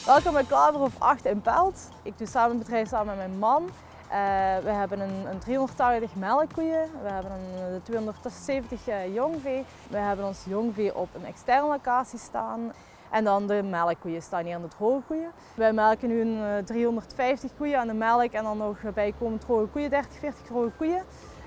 Welkom bij Klaverhof 8 in Pelt. Ik doe samen het bedrijf samen met mijn man. We hebben een 380 melkkoeien, we hebben een 270 jongvee. We hebben ons jongvee op een externe locatie staan. En dan de melkkoeien staan hier aan de droge koeien. Wij melken nu een 350 koeien aan de melk en dan nog bijkomend droge koeien, 30, 40 droge koeien.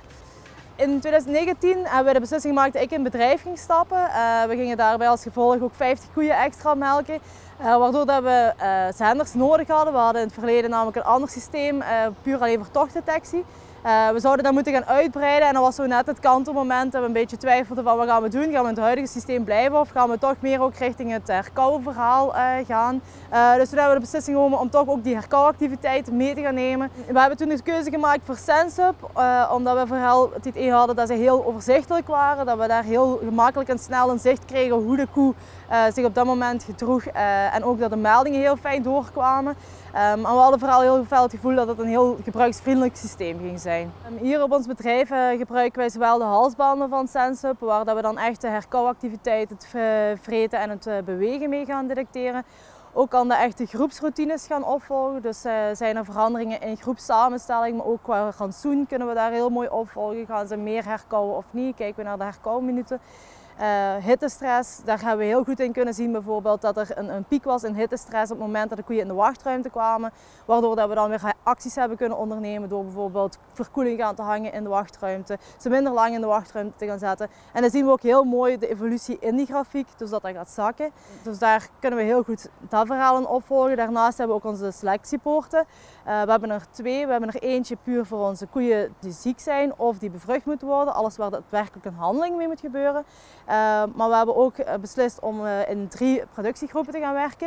In 2019 hebben we de beslissing gemaakt dat ik in het bedrijf ging stappen. We gingen daarbij als gevolg ook 50 koeien extra melken. Waardoor dat we zenders nodig hadden. We hadden in het verleden namelijk een ander systeem, puur alleen voor tochtdetectie. We zouden dat moeten gaan uitbreiden en dat was zo net het kantelmoment dat we een beetje twijfelden van wat gaan we doen. Gaan we in het huidige systeem blijven of gaan we toch meer ook richting het herkauwverhaal gaan. Dus toen hebben we de beslissing genomen om toch ook die herkauwactiviteiten mee te gaan nemen. We hebben toen de keuze gemaakt voor SenseHub, omdat we vooral het idee hadden dat ze heel overzichtelijk waren. Dat we daar heel gemakkelijk en snel een zicht kregen hoe de koe zich op dat moment gedroeg en ook dat de meldingen heel fijn doorkwamen. Maar we hadden vooral heel veel het gevoel dat het een heel gebruiksvriendelijk systeem ging zijn. Hier op ons bedrijf gebruiken wij zowel de halsbanden van SenseHub, waar dat we dan echt de herkauwactiviteit, het vreten en het bewegen mee gaan detecteren. Ook kan de echte groepsroutines gaan opvolgen, dus zijn er veranderingen in groepssamenstelling, maar ook qua rantsoen kunnen we daar heel mooi opvolgen. Gaan ze meer herkauwen of niet? Kijken we naar de herkauwminuten. Hittestress, daar hebben we heel goed in kunnen zien bijvoorbeeld dat er een piek was in hittestress op het moment dat de koeien in de wachtruimte kwamen. Waardoor dat we dan weer acties hebben kunnen ondernemen door bijvoorbeeld verkoeling aan te hangen in de wachtruimte. Ze minder lang in de wachtruimte te gaan zetten. En dan zien we ook heel mooi de evolutie in die grafiek, dus dat gaat zakken. Dus daar kunnen we heel goed dat verhaal in opvolgen. Daarnaast hebben we ook onze selectiepoorten. We hebben er twee. We hebben er eentje puur voor onze koeien die ziek zijn of die bevrucht moeten worden. Alles waar daadwerkelijk een handeling mee moet gebeuren. Maar we hebben ook beslist om in 3 productiegroepen te gaan werken.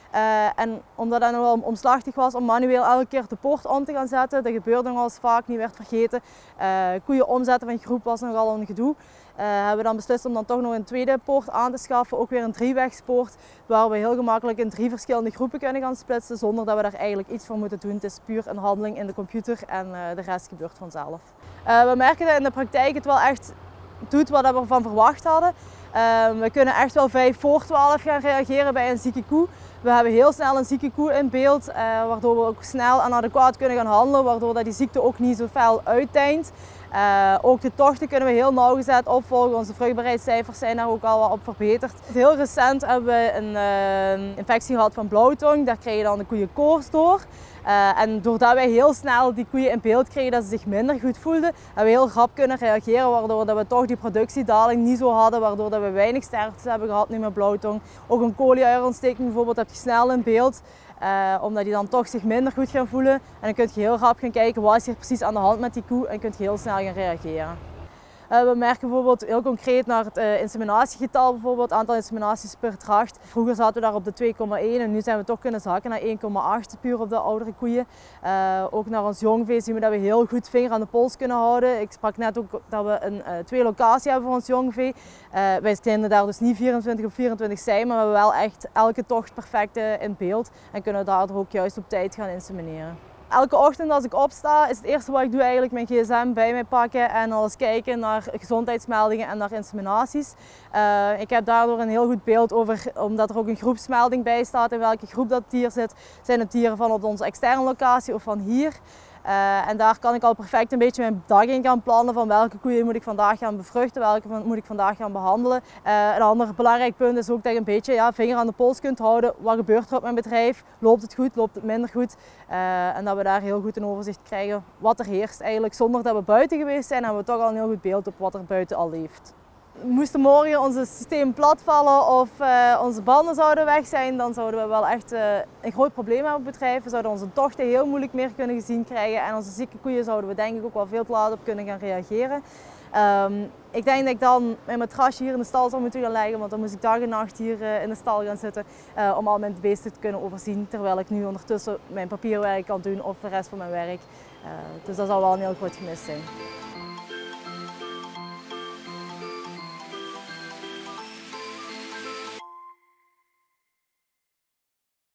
En omdat dat nog wel omslachtig was om manueel elke keer de poort om te gaan zetten, dat gebeurde nog eens vaak, niet werd vergeten. Koeien omzetten van groep was nogal een gedoe. Hebben we dan beslist om dan toch nog een tweede poort aan te schaffen, ook weer een 3-wegspoort, waar we heel gemakkelijk in 3 verschillende groepen kunnen gaan splitsen, zonder dat we daar eigenlijk iets voor moeten doen. Het is puur een handeling in de computer en de rest gebeurt vanzelf. We merken dat in de praktijk het wel echt doet wat we ervan verwacht hadden. We kunnen echt wel 5 voor 12 gaan reageren bij een zieke koe. We hebben heel snel een zieke koe in beeld, waardoor we ook snel en adequaat kunnen gaan handelen, waardoor dat die ziekte ook niet zo fel uitdijnt. Ook de tochten kunnen we heel nauwgezet opvolgen. Onze vruchtbaarheidscijfers zijn daar ook al wat op verbeterd. Heel recent hebben we een infectie gehad van blauwtong. Daar kreeg je dan de koeien koorts door. En doordat wij heel snel die koeien in beeld kregen dat ze zich minder goed voelden, hebben we heel rap kunnen reageren, waardoor dat we toch die productiedaling niet zo hadden, waardoor dat we weinig sterftes hebben gehad nu met blauwtong. Ook een kolie-uierontsteking bijvoorbeeld heb je snel in beeld, omdat die dan toch zich minder goed gaan voelen. En dan kun je heel rap gaan kijken wat is hier precies aan de hand met die koe en kun je heel snel gaan reageren. We merken bijvoorbeeld heel concreet naar het inseminatiegetal, bijvoorbeeld het aantal inseminaties per dracht. Vroeger zaten we daar op de 2,1 en nu zijn we toch kunnen zakken naar 1,8 puur op de oudere koeien. Ook naar ons jongvee zien we dat we heel goed vinger aan de pols kunnen houden. Ik sprak net ook dat we 2 locaties hebben voor ons jongvee. Wij kunnen daar dus niet 24 op 24 zijn, maar we hebben wel echt elke tocht perfect in beeld en kunnen daardoor ook juist op tijd gaan insemineren. Elke ochtend als ik opsta is het eerste wat ik doe eigenlijk mijn gsm bij mij pakken en al eens kijken naar gezondheidsmeldingen en naar inseminaties. Ik heb daardoor een heel goed beeld over, omdat er ook een groepsmelding bij staat in welke groep dat dier zit. Zijn het dieren van op onze externe locatie of van hier? En daar kan ik al perfect een beetje mijn dag in gaan plannen van welke koeien moet ik vandaag gaan bevruchten, welke moet ik vandaag gaan behandelen. Een ander belangrijk punt is ook dat je een beetje vinger aan de pols kunt houden. Wat gebeurt er op mijn bedrijf? Loopt het goed? Loopt het minder goed? En dat we daar heel goed een overzicht krijgen wat er heerst eigenlijk. Zonder dat we buiten geweest zijn, hebben we toch al een heel goed beeld op wat er buiten al leeft. Moesten morgen onze systeem platvallen of onze banden zouden weg zijn, dan zouden we wel echt een groot probleem hebben op het bedrijf. We zouden onze tochten heel moeilijk meer kunnen gezien krijgen en onze zieke koeien zouden we denk ik ook wel veel te laat op kunnen gaan reageren. Ik denk dat ik dan mijn matrasje hier in de stal zou moeten gaan leggen, want dan moest ik dag en nacht hier in de stal gaan zitten om al mijn beesten te kunnen overzien, terwijl ik nu ondertussen mijn papierwerk kan doen of de rest van mijn werk. Dus dat zou wel een heel groot gemis zijn.